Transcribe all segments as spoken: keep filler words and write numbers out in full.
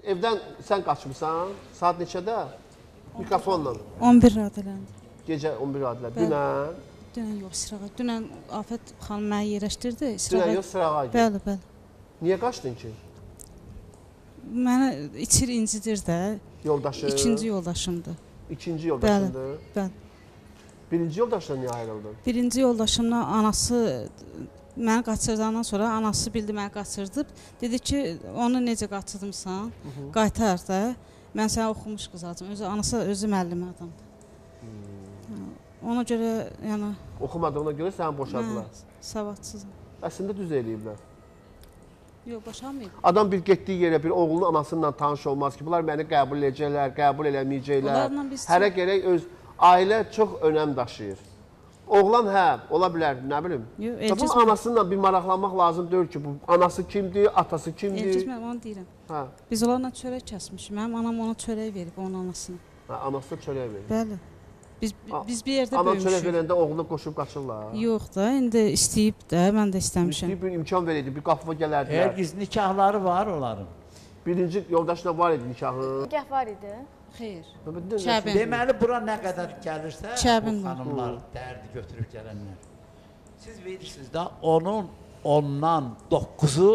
evdən sən qaçmısan, saat neçədə? Mikrofonla. on bir radələndi. Gecə on bir radilər. Dünən? Dünən yox, sırağa. Dünən Afət xanım məni yerləşdirdi. Dünən yox, sırağa idi. Bəli, bəli. Niyə qaçdın ki? Mənə içir incidir də. Yoldaşı? İkinci yoldaşımdır. İkinci yoldaşımdır? Bəli, bəli. Birinci yoldaşla niyə ayrıldın? Birinci yoldaşımla anası məni qaçırdandan sonra anası bildi məni qaçırdıb. Dedi ki, onu necə qaçırdımsan, qaytar da. Mən sənə oxumuş qızacım. Özü, anası özü müəllimi adamdır. Hmm. Ona görə, yəni... Oxumadığına görə səni boşadılar? Hə, savadsızım. Əslində düz eləyiblər. Yox, boşanmayıb. Adam bir getdiyi yerə bir oğlunun anasından tanış olmaz ki, bunlar məni qəbul edəcəklər, qəbul eləməyəcəklər. Hərə gərək öz ailə çox önəm daşıyır. Oğlan hə, ola bilər, nə bilim. Yox, bunun anasından bir maraqlanmaq lazım deyil ki, bu anası kimdir, atası kimdir. Elçiz, mən onu deyirəm. Hə. Biz onlarla çörək kəsmişik. Mənim anam ona çörək verib, onun anasını. Hə, anası da çörək verib. Bəli. Biz, biz bir yerdə Ana böyümüşük. Ana çörək verəndə oğlunu qoşub qaçırlar. Yox da, indi istəyib də, mən də istəmişəm. İstəyib bir imkan verəydi, bir qapıma gələrdilər. Hər giz nikahları var onların. Birinci yoldaşla var idi nikahı. Nikah var idi. Xeyr. Kəbin. Deməli, bura nə qədər gəlirsə, Kəbin. bu xanımlar dərdi götürüb gələnlər. Siz verirsiniz də, onun ondan dokkuzu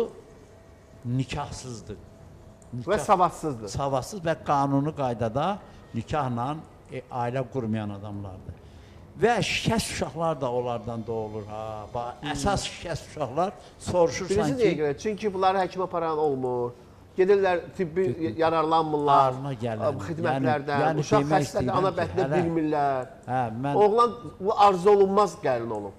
nikahsızdır. Nikah, və savadsızdır. Savadsız və qanuni qaydada nikahla e, ailə qurmayan adamlardır. Və şikəst uşaqlar da onlardan doğulur. Ha. Bax, hmm. Əsas şikəst uşaqlar soruşursan Birisi ki... Birisi niyə görə? Çünki bunları həkimə aparan olmur. Gedirlər, tibbi yararlanmırlar, xidmətlərdən, yəni, yəni uşaq xəstədir, ana bətdə bilmirlər. Hə, mən... Oğlan bu arzu olunmaz gəlin olub.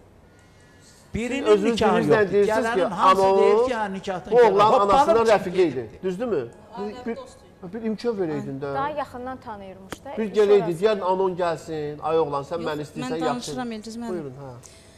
Birinin nikahı yoxdur. Gələnin hamısı deyir ki, hə, nikahdan bu oğlan anasından rəfiqə idi, düzdürmü? Bir, bir imkan verəydin də. Daha yaxından tanıyırmış da. Bir gələydi, deyərdin, anon gəlsin, ay oğlan, sən məni istəyirsən, yaxşı. Mən danışıram, Elciz, mən. Buyurun, hə.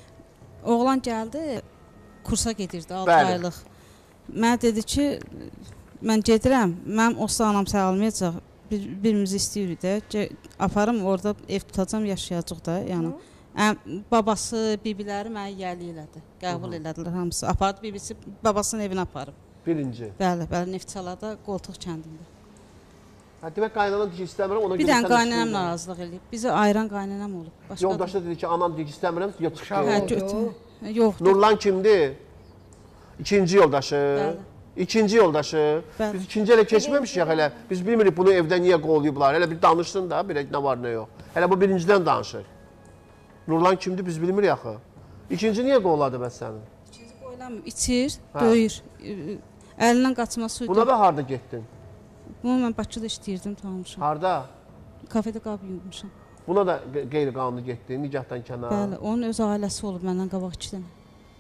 Oğlan gəldi, kursa gedirdi, altı aylıq. Mənə dedi ki, mən gedirəm, mənim olsa anam səni almayacaq, bir, birimizi istəyirik də, aparım orada ev tutacam, yaşayacaq da, yəni. Əm, babası, bibiləri mənə yəli elədi, qəbul elədilər hamısı. Apardı, bibisi babasının evinə aparıb. Birinci? Bəli, bəli, Neftçalada, Qoltuq kəndində. Hə, demək, qaynanam deyir ki, istəmirəm, ona bir dənə qaynanam narazılıq eləyib, bizi ayıran qaynanam olub. Başqa yoldaşda dedi ki, anam deyir ki, istəmirəm, yox, hə, götür. Yoxdur. Nurlan kimdir? İkinci yoldaşı. Bəli. İkinci yoldaşı. Bəli. Biz ikinci elə keçməmişik hələ. Biz bilmirik bunu evdən niyə qovlayıblar. Hələ bir danışsın da, bir nə var, nə yox. Hələ bu birincidən danışır. Nurlan kimdir, biz bilmirik axı. İkinci niyə qovladı bəs səni? İkinci qoyulamıyor. İçir, döyür. Əlindən qaçması. Buna da harada getdin? Bunu mən Bakıda işləyirdim, tanımışam. Harada? Kafedə qab yumuşam. Buna da qeyri-qanuni getdin, nikahdan kənar. Bəli, onun öz ailəsi olub məndən qabaq iki dənə.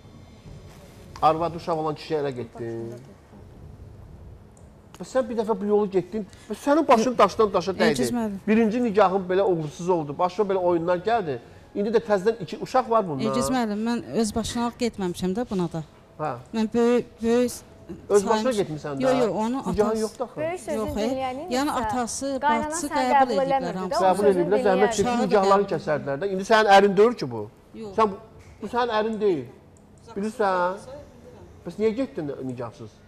Arvad uşaq olan kişiyə elə getdin. Sən bir dəfə bu yolu getdin, sənin başın daşdan daşa dəydi. Birinci nikahın belə uğursuz oldu, başına belə oyunlar gəldi. İndi də təzədən iki uşaq var bunda. Elgiz müəllim, mən öz başına getməmişəm də buna da. Hə. Mən böyük, böyük... Öz başına getmişsən da? Yox, yox, onu atası... Nikahın yoxdur axı. Böyük sözün dinləyənin isə... Yəni atası, bacısı qəbul ediblər hamısı. Qəbul ediblər, zəhmət çəkib nikahlarını kəsərdilər də. İndi sənin ərin deyil ki bu. Yox. Bu sənin ərin deyil. Bilirsən? Bəs niyə getdin nikahsız?